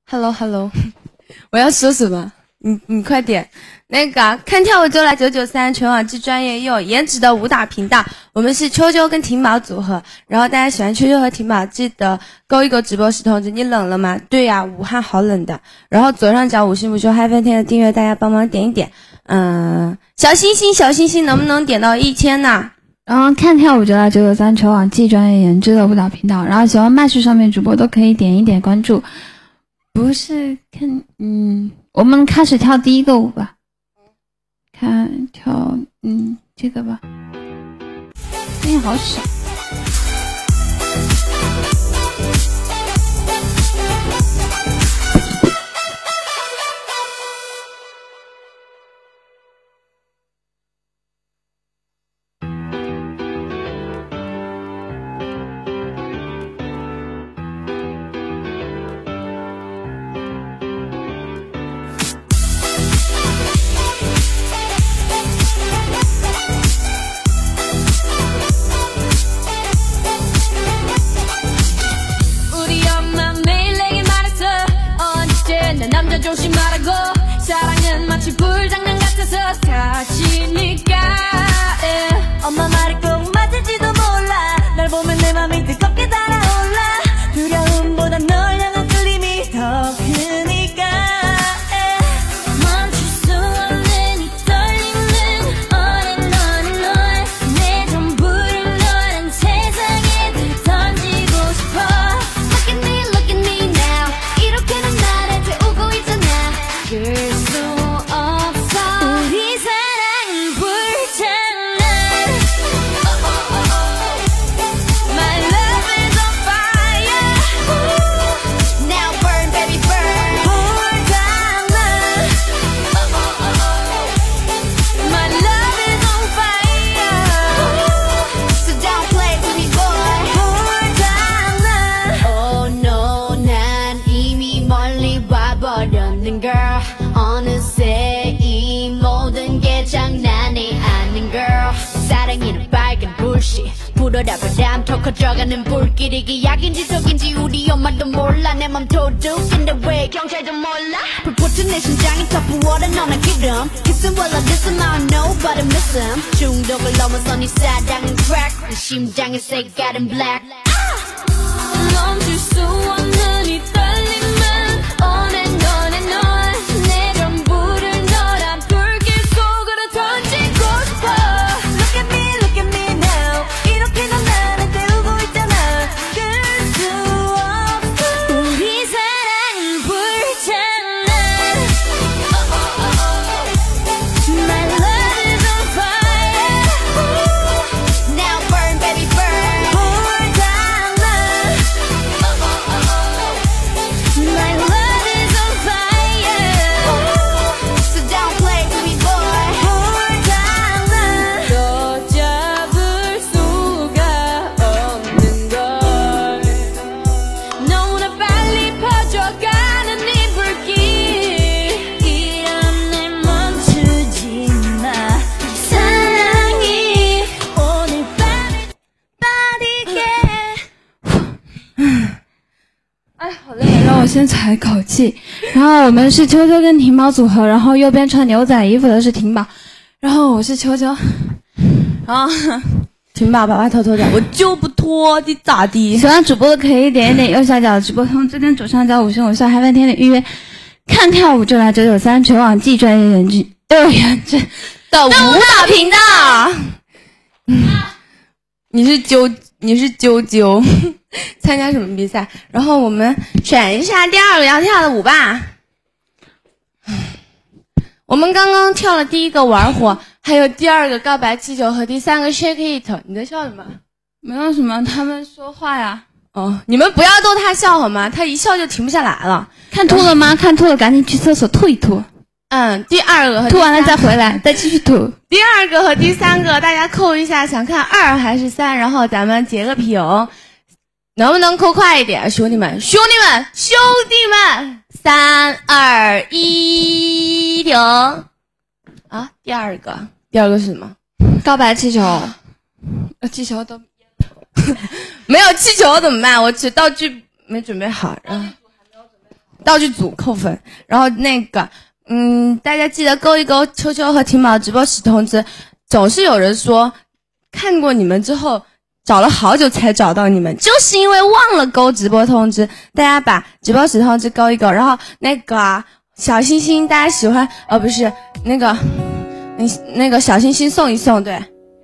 Hello， 我要说什么？你快点。那个看跳舞就来993，全网既专业又有颜值的武打频道。我们是秋秋跟婷宝组合，然后大家喜欢秋秋和婷宝，记得勾一勾直播室通知。你冷了吗？对呀，武汉好冷的。然后左上角五星不休嗨翻天的订阅，大家帮忙点一点。小星星能不能点到1000呢？ 然后看跳舞就来993，全网既专业颜值的舞蹈频道。然后喜欢麦序上面主播都可以点一点关注。不是看，我们开始跳第一个舞吧。看跳，这个吧。声音好小。 사랑은 마치 불장난 같아서 사치니까 엄마 말이 꼭 맞을지도 몰라 날 보면 내 맘이 뜨겁게 달아올라 두려움보다 널 향한 끌림이 더 크니까 멈출 수 없는 이 떨림은 on and on 내 전부를 너란 세상에 던지고 싶어 Look at me now 이렇게 난 나를 태우고 있잖아 Girl, 어느새 이 모든 게 장난이 아닌 girl 사랑이는 빨간 불씨 불어라 바람 더 커져가는 불길 이게 약인지 독인지 우리 엄마도 몰라 내 맘 도둑인데 왜 경찰도 몰라 불붙은 내 심장이 더 부어라 너나 기름 Kissing while I diss him I don't know but I miss him 중독을 넘어선 이 사랑은 crack 내 심장의 색깔은 black 멈출 수 없는 이 떨림은 on and on and on 내 전부를 너란 불길 속으로 던지고 싶어 Look at me now 이렇게 넌 나를 태우고 있잖아 끊을 수 없어 우리 사랑은 불장난 My love is on fire Now burn baby burn 불장난 My love is on fire So don't play with me boy 불장난 또 잡을 수가 없는 걸 너무나 빨리 퍼져가는 이 불길 이런 날 멈추지 마 사랑이 오늘 밤에 빠지게 哎，好累，让我先踩口气。然后我们是秋秋跟婷宝组合，然后右边穿牛仔衣服的是婷宝，然后我是秋秋。然后婷宝把头脱掉，我就不脱，你咋的？ 喜欢主播的可以点一点右下角的直播通知跟左上角5星5笑嗨翻天的预约。看跳舞就来993，全网既专业颜值又有颜值的舞蹈频道。你是啾啾，参加什么比赛？然后我们选一下第2个要跳的舞吧。我们刚刚跳了第1个玩火，还有第2个告白气球和第3个 shake it。你在笑什么？ 没有什么，他们说话呀。 哦，你们不要逗他笑好吗？他一笑就停不下来了。 看吐了吗？看吐了，赶紧去厕所吐一吐。 第2个和吐完了再回来，再继续吐。 第2个和第3个，大家扣一下，想看2还是3，然后咱们截个屏，能不能扣快一点，兄弟们？3、2、1，停！啊，第2个是什么？ 告白气球。气球都没有气球怎么办？我道具没准备好，然后道具组扣分。然后那个大家记得勾一勾秋秋和婷宝直播时通知。总是有人说看过你们之后找了好久才找到你们，就是因为忘了勾直播通知。大家把直播时通知勾一勾。然后那个小星星大家喜欢不是那个小星星送一送。对，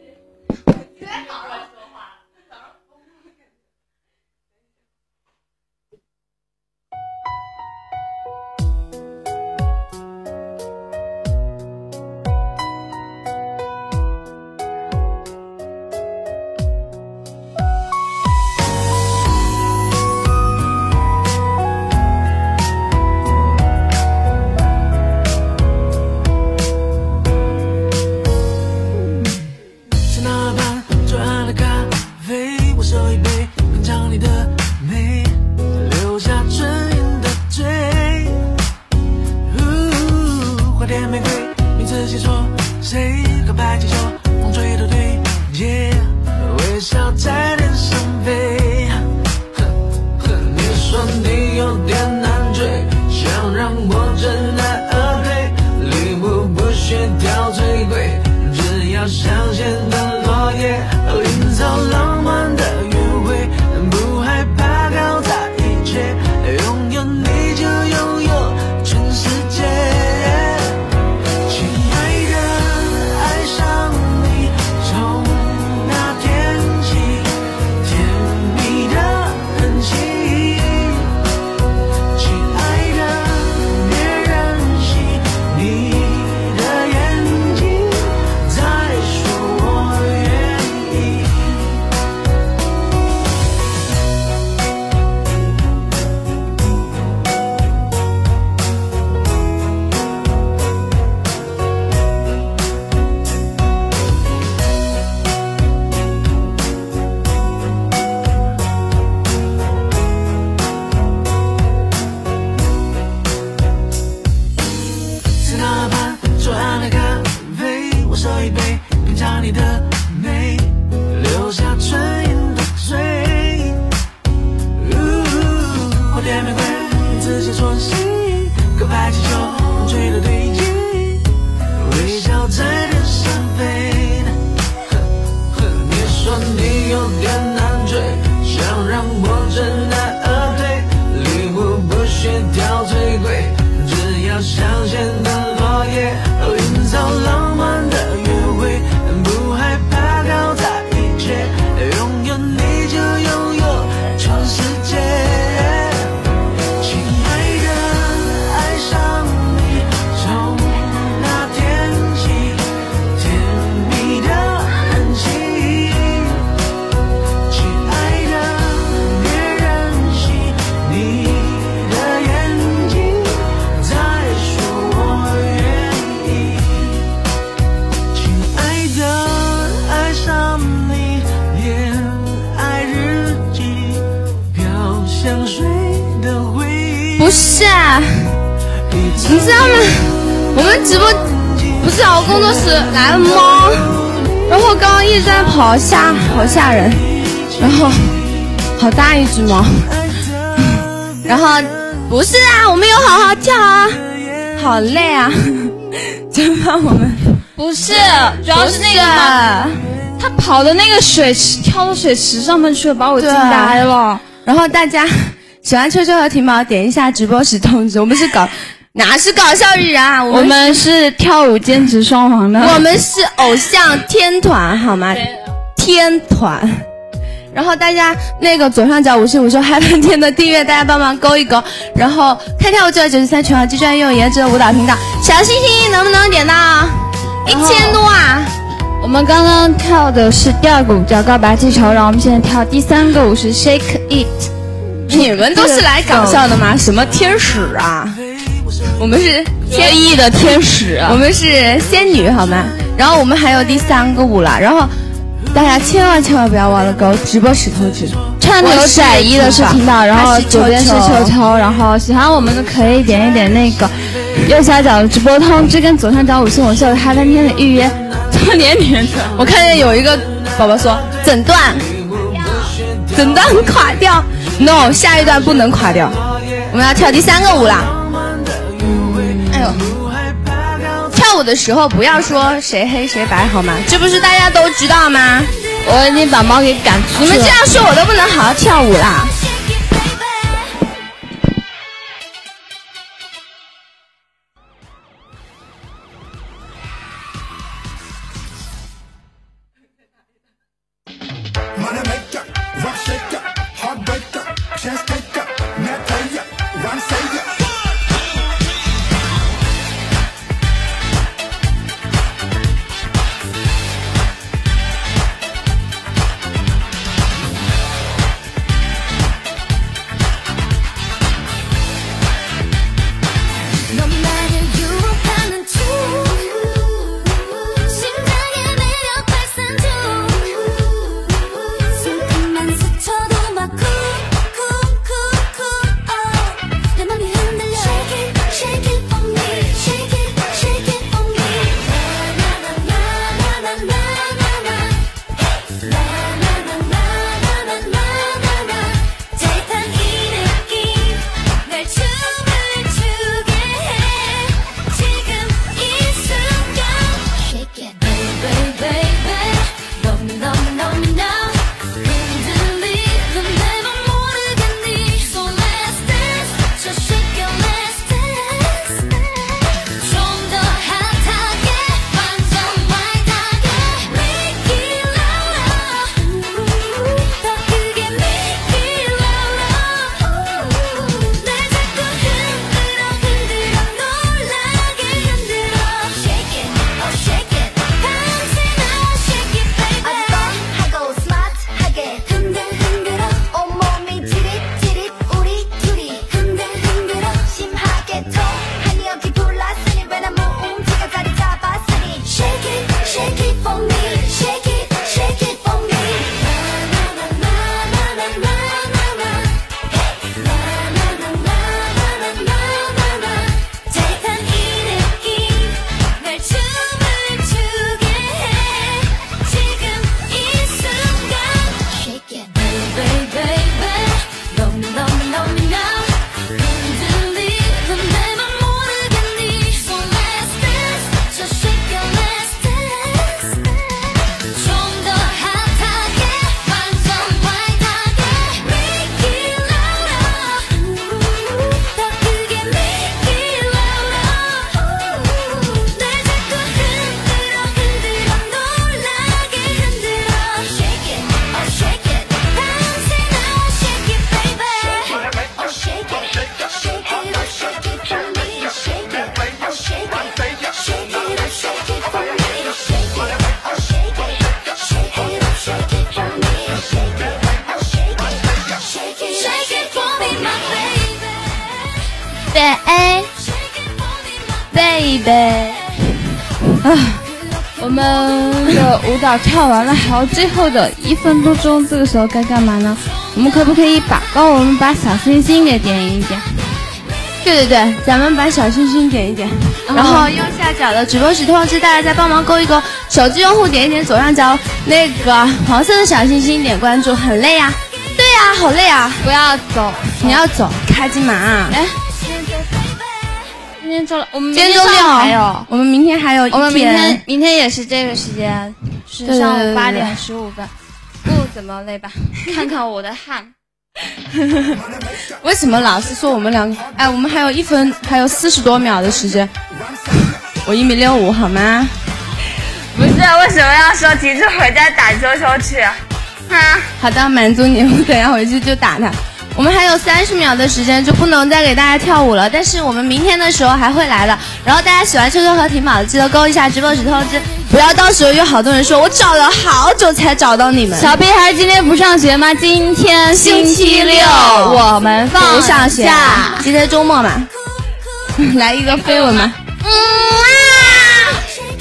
不是啊，你知道吗？我们直播不是我工作室来了猫，然后刚刚一直在跑，好吓人，然后好大一只猫，然后不是啊，我们有好好跳啊，好累啊，真怕我们不是，主要是那个他跑的那个水池，跳到水池上面去了，把我惊呆了。 然后大家喜欢秋秋和婷宝点一下直播时通知，我们是哪是搞笑艺人啊， 我们是跳舞兼职双簧的， 我们是偶像天团好吗？天团。然后大家那个左上角55说嗨翻天的订阅，大家帮忙勾一勾。然后看跳舞就要93全网最专业又颜值的舞蹈频道，小星星能不能点到1000多啊？ 我们刚刚跳的是第二个舞叫告白气球，然后我们现在跳第3个舞是 Shake It。 你们都是来搞笑的吗？什么天使啊？我们是天意的天使， 我们是仙女好吗？然后我们还有第3个舞了，然后大家千万不要忘了勾直播时通知。 穿牛仔衣的是听到，然后左边是秋秋，然后喜欢我们的可以点一点那个右下角的直播通知跟左上角5星5秀的嗨翻天的预约。多点的， 我看见有一个宝宝说整段垮掉 ，no， 下一段不能垮掉。 我们要跳第3个舞啦。哎呦，跳舞的时候不要说谁黑谁白好吗？这不是大家都知道吗？ 我已经把猫给赶出去了。 你们这样说我都不能好好跳舞啦。 baby， 我们的舞蹈跳完了，还有最后的1分多钟，这个时候该干嘛呢？我们可不可以帮我们把小星星给点一点？ 对，咱们把小星星点一点，然后右下角的直播时通知大家再帮忙勾一勾，手机用户点一点左上角那个黄色的小星星点关注，很累呀？对呀，好累啊！ 不要走， 你要走，开金马啊！ 哎，今天周六，我们今天周六还有，我们明天还有一天， 我们明天也是这个时间，是上午8点15分，不怎么累吧？看看我的汗。 为什么老是说我们两个？哎，我们还有1分，还有40多秒的时间。我1.65米好吗？ 不是，为什么要说提着回家打球球去？啊， 好的，满足你，我等下回去就打他。我们还有30秒的时间，就不能再给大家跳舞了。但是我们明天的时候还会来的。然后大家喜欢秋秋和婷宝的，记得勾一下直播时通知，不要到时候有好多人说我找了好久才找到你们。 小屁孩今天不上学吗？今天星期六，我们不上学，今天周末嘛。来一个飞吻吧。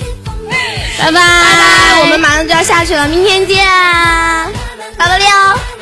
拜拜，我们马上就要下去了，明天见，886。